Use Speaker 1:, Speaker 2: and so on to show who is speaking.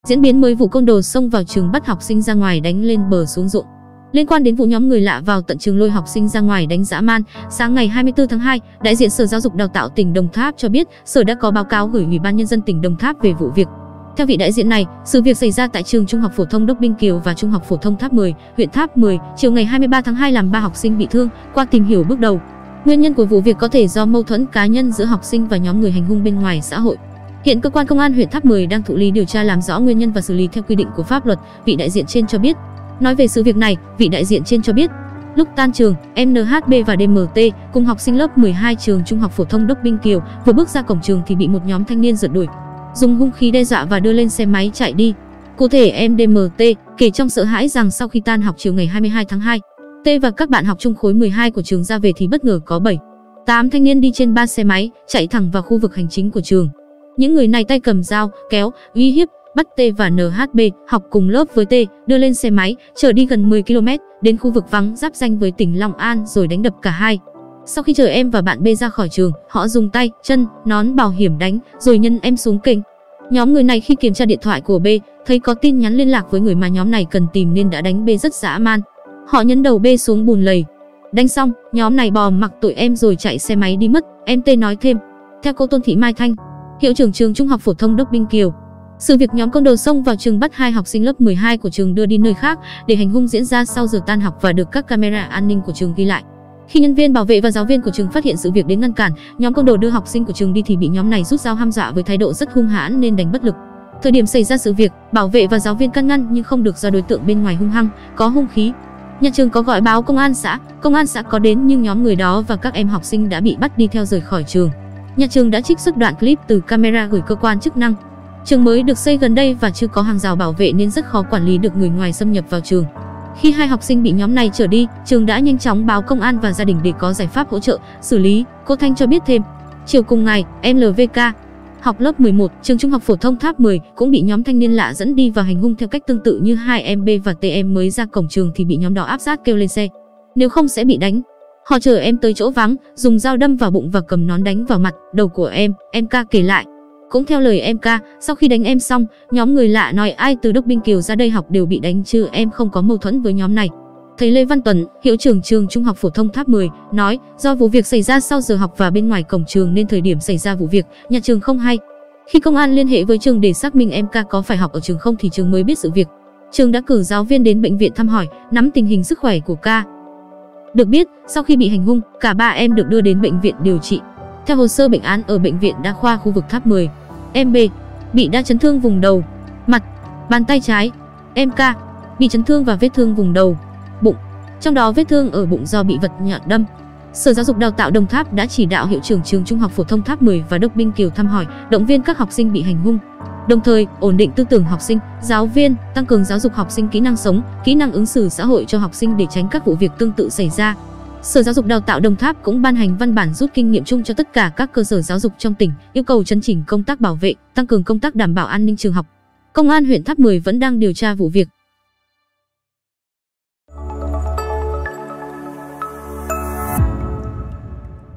Speaker 1: Diễn biến mới vụ côn đồ xông vào trường bắt học sinh ra ngoài đánh lên bờ xuống ruộng. Liên quan đến vụ nhóm người lạ vào tận trường lôi học sinh ra ngoài đánh dã man, sáng ngày 24 tháng 2, đại diện Sở Giáo dục Đào tạo tỉnh Đồng Tháp cho biết, Sở đã có báo cáo gửi Ủy ban Nhân dân tỉnh Đồng Tháp về vụ việc. Theo vị đại diện này, sự việc xảy ra tại trường Trung học phổ thông Đốc Binh Kiều và Trung học phổ thông Tháp 10, huyện Tháp 10, chiều ngày 23 tháng 2 làm 3 học sinh bị thương. Qua tìm hiểu bước đầu, nguyên nhân của vụ việc có thể do mâu thuẫn cá nhân giữa học sinh và nhóm người hành hung bên ngoài xã hội. Hiện cơ quan công an huyện Tháp 10 đang thụ lý điều tra làm rõ nguyên nhân và xử lý theo quy định của pháp luật, vị đại diện trên cho biết. Nói về sự việc này, vị đại diện trên cho biết, lúc tan trường, em NHB và DMT cùng học sinh lớp 12 trường Trung học phổ thông Đốc Binh Kiều vừa bước ra cổng trường thì bị một nhóm thanh niên rượt đuổi, dùng hung khí đe dọa và đưa lên xe máy chạy đi. Cụ thể, em DMT kể trong sợ hãi rằng sau khi tan học chiều ngày 22 tháng 2, T và các bạn học chung khối 12 của trường ra về thì bất ngờ có 7-8 thanh niên đi trên 3 xe máy chạy thẳng vào khu vực hành chính của trường. Những người này tay cầm dao, kéo, uy hiếp, bắt T và NHB học cùng lớp với T đưa lên xe máy, chở đi gần 10 km đến khu vực vắng giáp ranh với tỉnh Long An rồi đánh đập cả hai. Sau khi chở em và bạn B ra khỏi trường, họ dùng tay, chân, nón bảo hiểm đánh rồi nhân em xuống kênh. Nhóm người này khi kiểm tra điện thoại của B thấy có tin nhắn liên lạc với người mà nhóm này cần tìm nên đã đánh B rất dã man. Họ nhấn đầu B xuống bùn lầy. Đánh xong, nhóm này bò mặc tội em rồi chạy xe máy đi mất, em T nói thêm. Theo cô Tôn Thị Mai Thanh, hiệu trưởng trường Trung học phổ thông Đốc Binh Kiều, sự việc nhóm côn đồ xông vào trường bắt 2 học sinh lớp 12 của trường đưa đi nơi khác để hành hung diễn ra sau giờ tan học và được các camera an ninh của trường ghi lại. Khi nhân viên bảo vệ và giáo viên của trường phát hiện sự việc đến ngăn cản, nhóm côn đồ đưa học sinh của trường đi thì bị nhóm này rút dao hăm dọa với thái độ rất hung hãn nên đánh bất lực. Thời điểm xảy ra sự việc, bảo vệ và giáo viên can ngăn nhưng không được do đối tượng bên ngoài hung hăng, có hung khí. Nhà trường có gọi báo công an xã có đến nhưng nhóm người đó và các em học sinh đã bị bắt đi theo rời khỏi trường. Nhà trường đã trích xuất đoạn clip từ camera gửi cơ quan chức năng. Trường mới được xây gần đây và chưa có hàng rào bảo vệ nên rất khó quản lý được người ngoài xâm nhập vào trường. Khi 2 học sinh bị nhóm này chở đi, trường đã nhanh chóng báo công an và gia đình để có giải pháp hỗ trợ, xử lý, cô Thanh cho biết thêm. Chiều cùng ngày, em LVK, học lớp 11, trường Trung học phổ thông Tháp 10 cũng bị nhóm thanh niên lạ dẫn đi và hành hung theo cách tương tự như 2 em B và TM mới ra cổng trường thì bị nhóm đó áp sát kêu lên xe. Nếu không sẽ bị đánh. Họ chở em tới chỗ vắng, dùng dao đâm vào bụng và cầm nón đánh vào mặt, đầu của em K kể lại. Cũng theo lời em K, sau khi đánh em xong, nhóm người lạ nói ai từ Đốc Binh Kiều ra đây học đều bị đánh chứ em không có mâu thuẫn với nhóm này. Thầy Lê Văn Tuấn, hiệu trưởng trường Trung học phổ thông Tháp 10, nói do vụ việc xảy ra sau giờ học và bên ngoài cổng trường nên thời điểm xảy ra vụ việc, nhà trường không hay. Khi công an liên hệ với trường để xác minh em K có phải học ở trường không thì trường mới biết sự việc. Trường đã cử giáo viên đến bệnh viện thăm hỏi, nắm tình hình sức khỏe của K. Được biết, sau khi bị hành hung, cả 3 em được đưa đến bệnh viện điều trị. Theo hồ sơ bệnh án ở bệnh viện đa khoa khu vực Tháp 10, em B bị đa chấn thương vùng đầu, mặt, bàn tay trái. Em K bị chấn thương và vết thương vùng đầu, bụng. Trong đó vết thương ở bụng do bị vật nhọn đâm. Sở Giáo dục Đào tạo Đồng Tháp đã chỉ đạo hiệu trưởng trường Trung học phổ thông Tháp 10 và Đốc Binh Kiều thăm hỏi, động viên các học sinh bị hành hung. Đồng thời, ổn định tư tưởng học sinh, giáo viên, tăng cường giáo dục học sinh kỹ năng sống, kỹ năng ứng xử xã hội cho học sinh để tránh các vụ việc tương tự xảy ra. Sở Giáo dục Đào tạo Đồng Tháp cũng ban hành văn bản rút kinh nghiệm chung cho tất cả các cơ sở giáo dục trong tỉnh, yêu cầu chấn chỉnh công tác bảo vệ, tăng cường công tác đảm bảo an ninh trường học. Công an huyện Tháp 10 vẫn đang điều tra vụ việc.